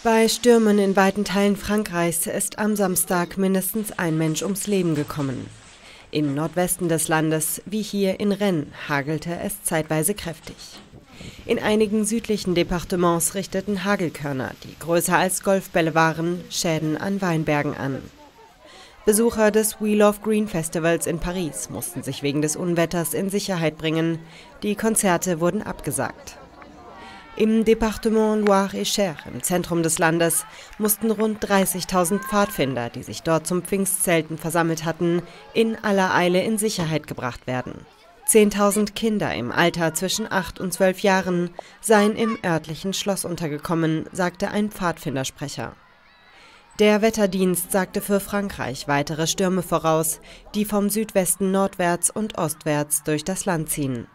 Bei Stürmen in weiten Teilen Frankreichs ist am Samstag mindestens ein Mensch ums Leben gekommen. Im Nordwesten des Landes, wie hier in Rennes, hagelte es zeitweise kräftig. In einigen südlichen Departements richteten Hagelkörner, die größer als Golfbälle waren, Schäden an Weinbergen an. Besucher des We Love Green Festivals in Paris mussten sich wegen des Unwetters in Sicherheit bringen. Die Konzerte wurden abgesagt. Im Departement Loire-et-Cher, im Zentrum des Landes, mussten rund 30.000 Pfadfinder, die sich dort zum Pfingstzelten versammelt hatten, in aller Eile in Sicherheit gebracht werden. 10.000 Kinder im Alter zwischen 8 und 12 Jahren seien im örtlichen Schloss untergekommen, sagte ein Pfadfindersprecher. Der Wetterdienst sagte für Frankreich weitere Stürme voraus, die vom Südwesten nordwärts und ostwärts durch das Land ziehen.